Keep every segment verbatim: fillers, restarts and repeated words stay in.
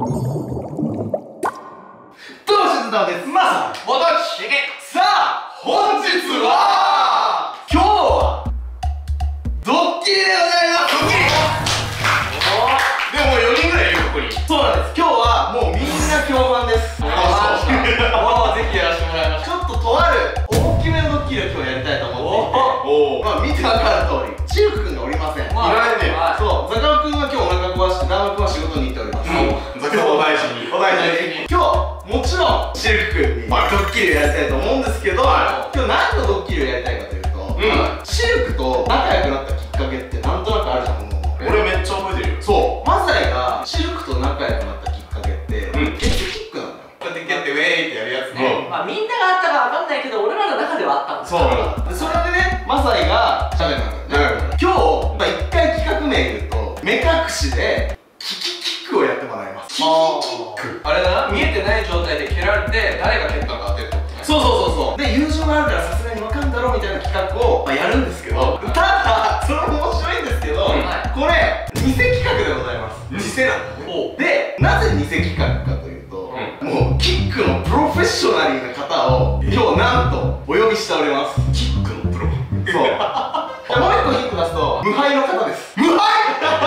です。まさ私さあ本日は今日はドッキリでございます。ドッキリでももうよにんぐらいいるよここに。そうなんです。今日はもうみんな評判です。もうぜひやらせてもらいます。ちょっととある大きめのドッキリを今日やりたいと思っていて、まあ見てわかる通りチルク君がおりません。いないね。そう、ザカオ君は今日お腹壊してダーマ君は仕事に行っております。ザカオお大事にお大事に。今日もちろんシルク君にドッキリをやりたいと思うんですけど、今日何のドッキリをやりたいかというと、シルクと仲良くなったきっかけってなんとなくあるじゃん。俺めっちゃ覚えてるよ。そう、マサイがシルクと仲良くなったきっかけってケツキックなんだよ。こうやって蹴ってウェーイってやるやつね。まあみんながあったかわかんないけど俺らの中ではあったんですよ。そう、それでね、マサイがしゃべるんだよね。今日まあ一回企画名言うと目隠しでキキキックをやってもらいます。キキキック、あれだな、見えてない状態で蹴られて誰が蹴ったのか当てるってことね。そうそうそうそう。で友情があるからさすがにわかんだろうみたいな企画を、まあ、やるんですけど、ただそれも面白いんですけど、これ偽企画でございます。偽なので、なぜ偽企画かというと、もうキックのプロフェッショナリーな方を今日なんとお呼びしております。キックのプロ。そう。もう一個ヒント出すと無敗の方です。無敗。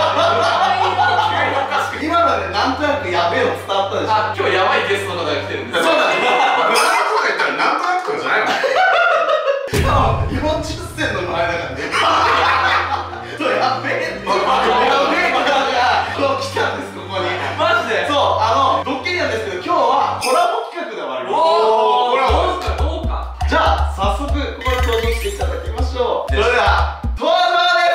今のでなんとなくやべえの伝わったでしょ。あ、今日やばいゲストの方が来てるんです。そうなんです。無敗とか言ったらなんとなくじゃないの。しかもよんじゅっせんの無敗だからね。そう、やべえ。やべえ方が来たんです、ここに。マジで。そう、あのドッキリなんですけど、今日はコラボ企画で終わります。おお、コラボですか。どうか。じゃあ早速ここに登場していただきましょう。それでは登場です。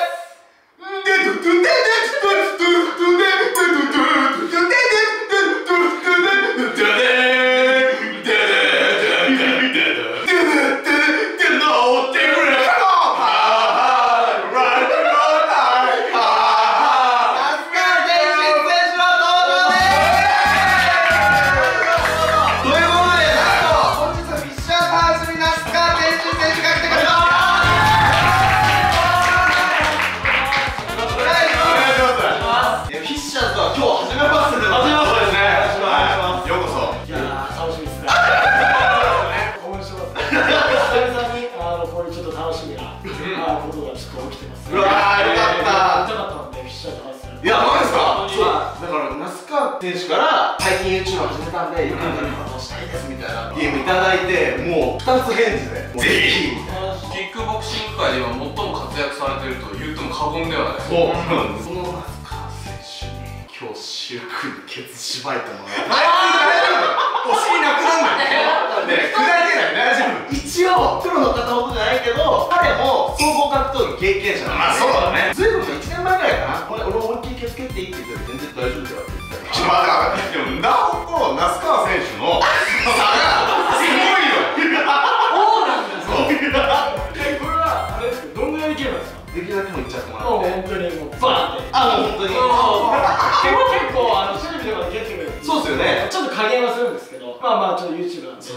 選手から最近 ユーチューブ 始めたんで、よく見たことしたいですみたいな ディーエム いただいて、もうふたつ返事でぜひ。キックボクシング界では最も活躍されていると言っても過言ではない。そうなんです。その那須川選手に今日シルクにケツしばいてもらってお尻なくなんだよね。砕けない、大丈夫。一応プロの方ほどじゃないけど、彼も総合格闘技経験者なんで。まあそうだね。ずいぶんいちねんまえぐらいかな、これ俺思いっきりケツ蹴っていいって言ったら全然大丈夫だよって言ってた。ちょっと待って、でもなおと那須川選手の差がすごいよ。そうなんですよ。これはあれですけど、どんぐらいいけるんですか。できるだけもいっちゃってもらって。本当にもうバーって。あ、もう本当に。結構あのテレビとかで蹴ってくれる。そうですよね。ちょっと加減はするんですけど、まあまあちょっと ユーチューブ なんで。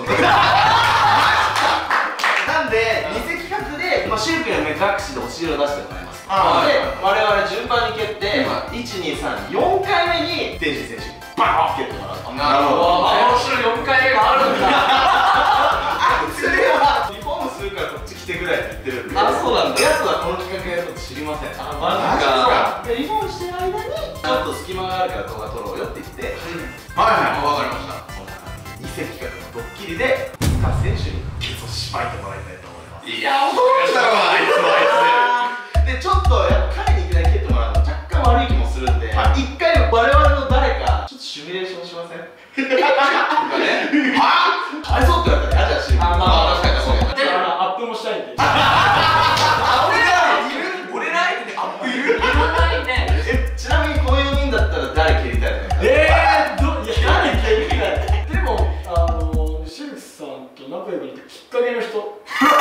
なんで偽企画でシルクの目隠しでお尻を出してもらいます。で、我々順番に蹴って、いち、に、さん、よんかいめに天心選手にバーン蹴ってもらう。なるほど。幻のよんかいめがあるんだ。それはリフォームするからこっち来てくれって言ってるんで。あ、そうなんだ。やつはこの企画やること知りません。あ、マジか。で、リフォームしてる間にちょっと隙間があるから動画撮ろうよって言って、はいはい、わかりました。こんな感じで偽企画のドッキリで那須選手にケツをしばいてもらいたいと思います。いや、驚いたわ、あいつはあいつ。で、ちょっとやっぱ彼にいきなり蹴ってもらうの若干悪い気もするんで、一回我々の誰かちょっとシミュレーションしません？はぁ？あれそうって言われたら嫌じゃん、シミュレーション。あ、まあ確かに確かに。アップもしたいんで。俺ら相手でアップいる？いらないね。え、ちなみにこのよにんだったら誰蹴りたいの？えー、ど、いや、誰蹴りたい？でも、あの、シルクさんと仲良くなったきっかけの人。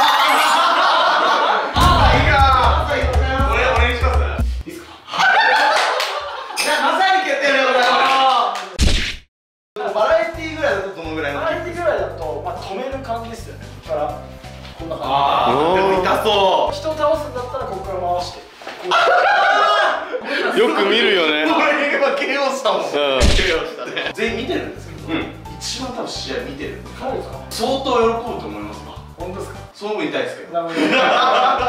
バラエティーぐらいだとどのぐらいの？バラエティーぐらいだと、まあ、止める感じですよね。ここからこんな感じ。ああ、でも痛そう。人を倒すんだったらここから回して。よく見るよね。これ今 ケーオー したもん。 授業したね。全員見てるんですけど、一番多分試合見てるんで、相当喜ぶと思いますわ。本当ですか？その分痛いですけど。痛いけど、取ったら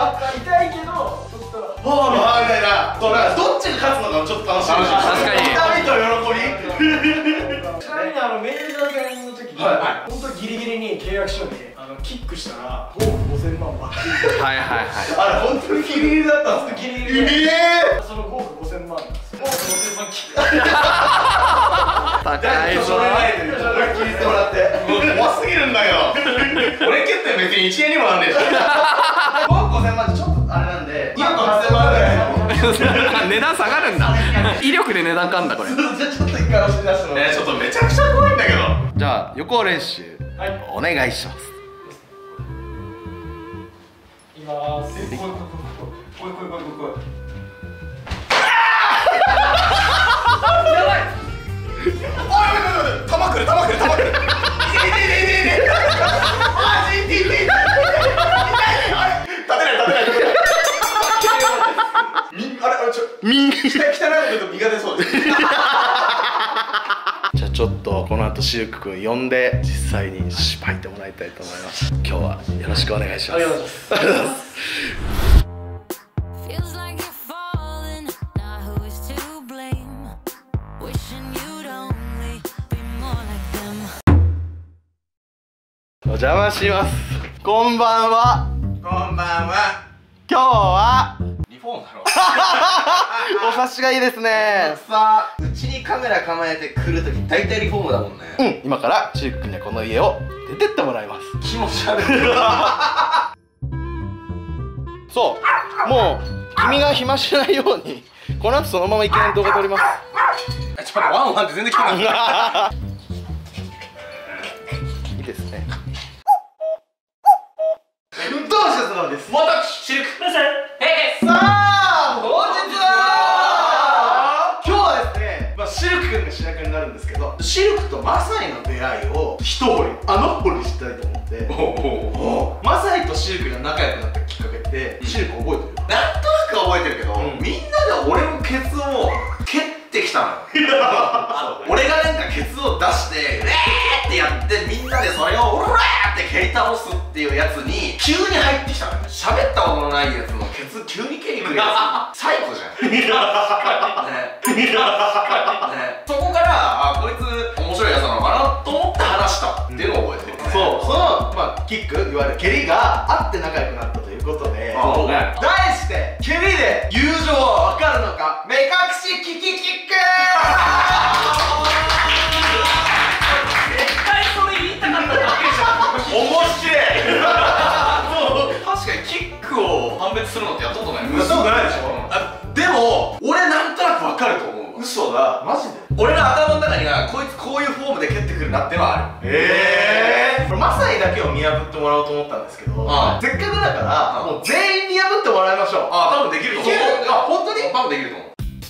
ああみたいな。そうだからどっちが勝つのかもちょっと楽しみです。 確かに。 痛みと喜び。 ちなみにあのメールの会の時に本当ギリギリに契約書にあのキックしたらごおくごせんまん罰金。 はいはいはい。 あれ本当にギリギリだったんですか？ギリギリで。そのごおくごせんまんなんですよ。ごおくごせんまんキック。 高いぞ。 それないで聞いてもらって。もう怖すぎるんだよ。俺決定別にいちえんにもなんねえし。ごおくごせんまんってちょっとあれなんでにおくはっせんまんぐらい。 値段下がるんだ。威力で値段かんだこれ。 じゃあちょっと一回教えて出してもらって。ちょっとめちゃくちゃ怖いんだけど。 じゃあ予行練習お願いします。 いきます。こいこいこいこいこいこいこいこい。やばい。 おいおいおいおい。玉くる玉くる玉くる。いていていていていて。マジでいていて。痛い。あれ立てない立てない立てない。みあれあれちょみ汚いけど身が出そうです。 じゃあちょっとこの後シルク君呼んで実際に芝居てもらいたいと思います。今日はよろしくお願いします。ありがとうございます。お邪魔します。こんばんは。 こんばんは。 今日はリフォームだろ。 お察しがいいですね。 さあ、うちにカメラ構えて来るとき大体リフォームだもんね。 うん、今からシルク君にはこの家を出てってもらいます。 気持ち悪い。 そう、もう君が暇しないようにこの後そのままいきなり動画撮ります。 え、ちょっとワンワンって全然聞こえない。 いいですね。 どうしてそうです。私シルク。 えさあ、本日は今日はですね、まあシルク君が主役になるんですけど、シルクとマサイの出会いを一掘りあの掘りしたいと思って。マサイとシルクが仲良くなったきっかけって、シルク覚えてる？なんとなく覚えてるけど、みんなで俺のケツを蹴ってきたのよ。俺がなんかケツを出して「うえー!」ってやってみんなでそれを「うらー!」って蹴り倒すっていうやつに急に入ってきたのよ。喋ったことのないやつのケツ急に蹴りくるやつ最高じゃん。ねね、そこからあこいつ面白いやつなのかなと思って話したっていうのを覚えてる。そう、その、まあ、キックいわゆる蹴りがあって仲良くなったということで、題して蹴りで友情は分かるのか目隠しキキキック。絶対それ言いたかっただけじゃん。面白い。確かにキックを判別するのってやったことない。やったことないでしょ。あ、でも俺なんとなく分かると思う。嘘だ。マジで。俺の頭の中にはこいつこういうフォームで蹴ってくるなってのはある。ええー、これマサイだけを見破ってもらおうと思ったんですけど、せっかくだからもう全員見破ってもらいましょう。あ、多分できると思う。あ、本当に？多分できると思う。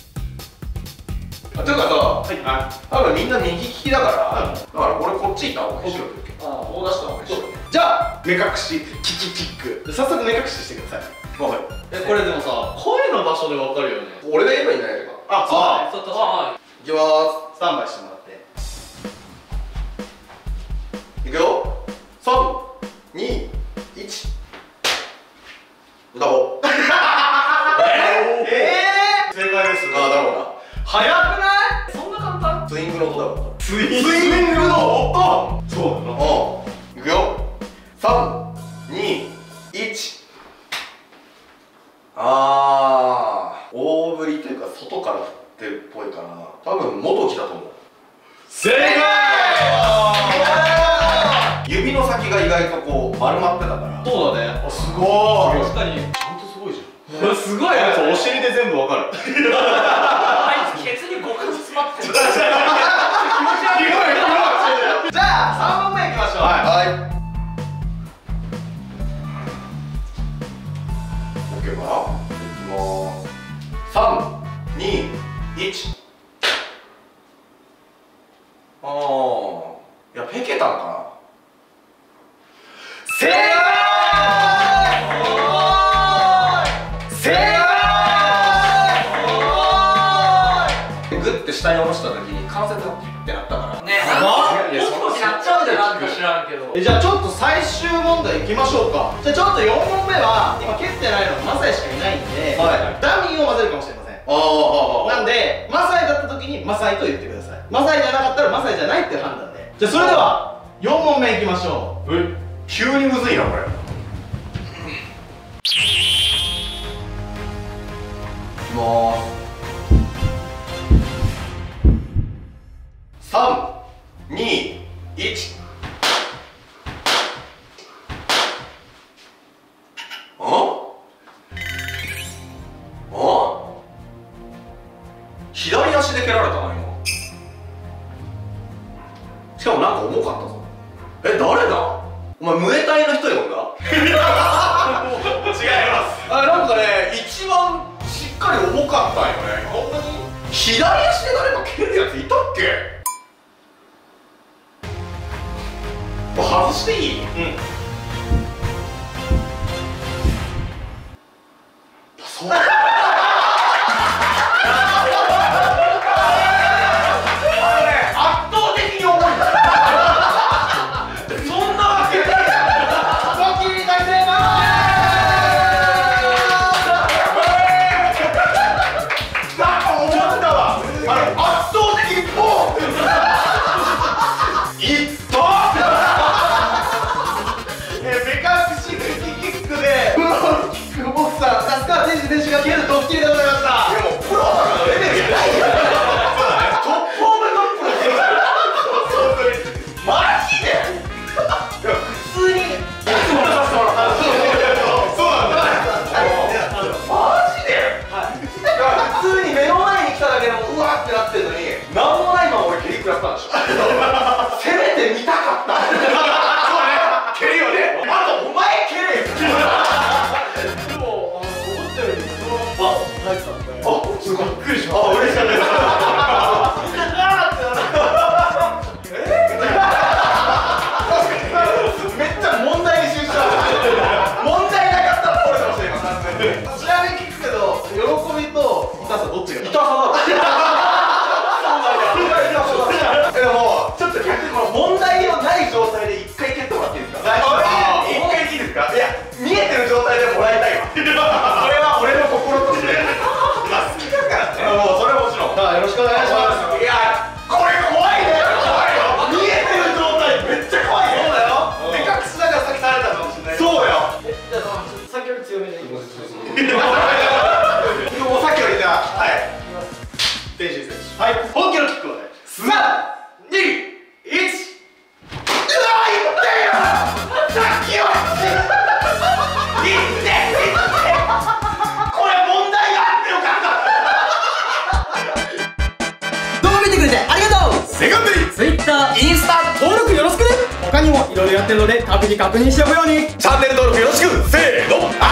ていうかさ、多分みんな右利きだから、だから俺こっち行った方がいい。こう出した方がいい。じゃあ目隠しキキキック。早速目隠ししてください。はい。え、これでもさ、声の場所でわかるよね。俺が言えばいいんじゃないか。あ、そう。そう、確かに。いきまーす。スタンバイしてもらって。いくよ。さん、に、いち。歌おう。ええー、正解です。あ、だろうな。早くない？そんな簡単？スイングの音だろう。スイングの音？そうだな。うん。いくよ。さん、に、いち。あー、大振りというか外から振ってるっぽいかな。多分元木だと思う。正解！指の先が意外とこう丸まってたから。そうだね。あ、すごい。確かに。ちゃんとすごいじゃん。すごいね。お尻で全部わかる。あいつケツに極詰まってる。気持ち悪い。じゃあさんぼんめいきましょう。はい。オッケーかな。いきます。さん、に、いち。ああ、いやペケたんかな。正解！正解！グッて下に下ろした時に関節がってなったからね、なんかいやそのやっちゃうんだよ、なんか知らんけど。 えじゃあちょっと最終問題いきましょうか。じゃあちょっとよん問目は今蹴ってないのマサイしかいないんで、はい、ダミーを混ぜるかもしれません。ああなんでマサイだった時にマサイと言ってください。マサイじゃなかったらマサイじゃないっていう判断で。じゃあそれではよん問目いきましょう。 え急にむずいなこれ。いきまーす。さんにいち。ああ左足で蹴られたな今。しかもなんか重かったぞ。え誰だお前ムエタイの人呼んだ違います。あなんかね一番しっかり重かったんよね。本当に左足で誰か蹴るやついたっけ。外していい？うん。そう。圧倒的に重い。そんなわけない。ドッキリ大成功。なんか思ったわ。あれ圧倒的にポン。いった。選手が蹴るドッキリでございました。いやもうプロとかのレベルじゃないよ。そうだね。トップオブトップの選手。本当に。マジで？いや普通に。そうなんだ。マジで？はい。いや普通に目の前に来ただけでもうわってなってるのに、なんもないまま俺蹴り食らったんでしょ。せめて見たかった。そうね。蹴りをね。あとお前蹴れよ。入ってたんで、あ、すごいびっくりしました。あ、嬉しかったです。めっちゃ問題に集中した。問題なかったらこれかもしれません。ちなみに聞くけど、喜びと痛さどっちが？痛さだ。でもちょっと逆にこの問題のない状態で一回蹴ってもらっていいですか？一回いいですか？いや、見えてる状態でもらいたいわ。それは俺の心として。好きだからね。もうそれはもちろん。よろしくお願いします。いや、これ怖いね。怖いよ。見えてる状態めっちゃ怖いね。そうだよ。でかくしながら先されたかもしれない。そうよ。え、じゃあさっきより強めでいきます。もうさっきよりじゃあ、はい。天心選手。はい。本気のキックをね。さん、に、いち。うわー、いったよ。さっきより。いっていって。これ問題があってよかった。動画見てくれてありがとう。セカンドリー Twitter、インスタ登録よろしくね。他にもいろいろやってるので各自確認しておくように。チャンネル登録よろしく。せーの。